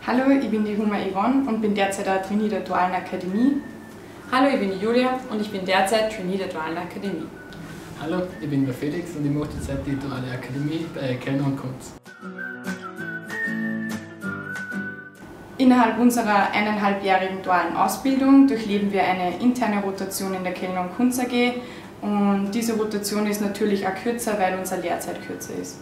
Hallo, ich bin die Huma Yvonne und bin derzeit ein Trainee der Dualen Akademie. Hallo, ich bin die Julia und ich bin derzeit Trainee der Dualen Akademie. Hallo, ich bin der Felix und ich mache derzeit die Duale Akademie bei Kellner & Kunz. Innerhalb unserer 1,5-jährigen dualen Ausbildung durchleben wir eine interne Rotation in der Kellner & Kunz AG und diese Rotation ist natürlich auch kürzer, weil unsere Lehrzeit kürzer ist.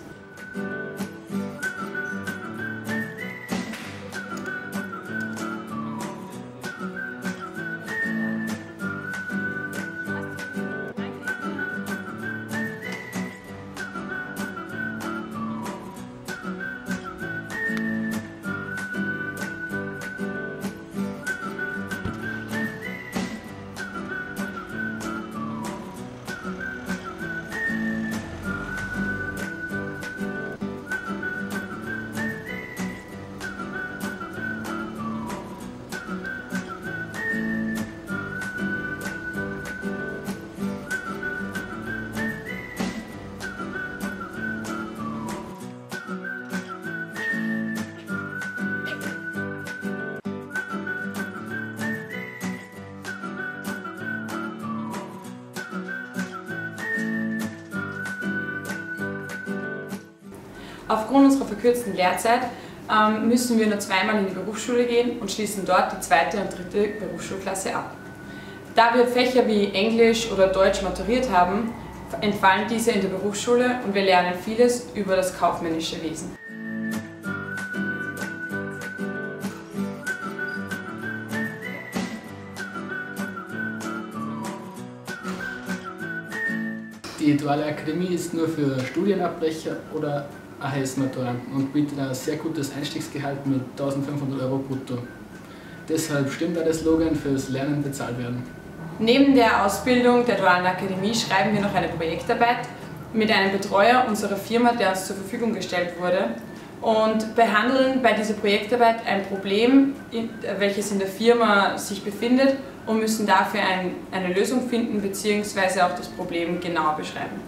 Aufgrund unserer verkürzten Lehrzeit müssen wir nur zweimal in die Berufsschule gehen und schließen dort die 2. und 3. Berufsschulklasse ab. Da wir Fächer wie Englisch oder Deutsch maturiert haben, entfallen diese in der Berufsschule und wir lernen vieles über das kaufmännische Wesen. Die Duale Akademie ist nur für Studienabbrecher oder AHS-Maturanten und bietet ein sehr gutes Einstiegsgehalt mit 1.500 € brutto. Deshalb stimmt auch der Slogan fürs Lernen bezahlt werden. Neben der Ausbildung der Dualen Akademie schreiben wir noch eine Projektarbeit mit einem Betreuer unserer Firma, der uns zur Verfügung gestellt wurde, und behandeln bei dieser Projektarbeit ein Problem, welches in der Firma sich befindet, und müssen dafür eine Lösung finden bzw. auch das Problem genauer beschreiben.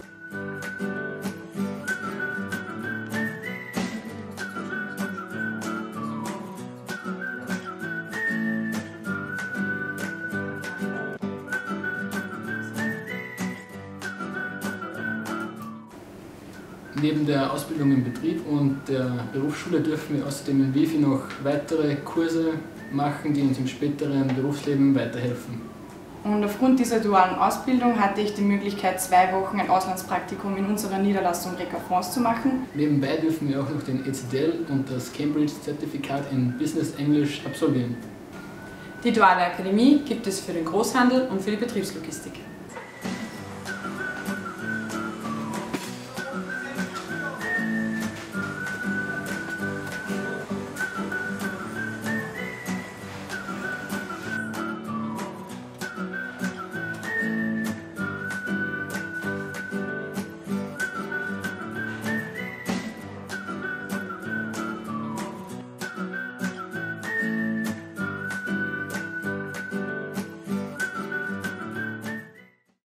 Neben der Ausbildung im Betrieb und der Berufsschule dürfen wir außerdem in Wifi noch weitere Kurse machen, die uns im späteren Berufsleben weiterhelfen. Und aufgrund dieser dualen Ausbildung hatte ich die Möglichkeit, 2 Wochen ein Auslandspraktikum in unserer Niederlassung Reka France zu machen. Nebenbei dürfen wir auch noch den ECDL und das Cambridge-Zertifikat in Business English absolvieren. Die Duale Akademie gibt es für den Großhandel und für die Betriebslogistik.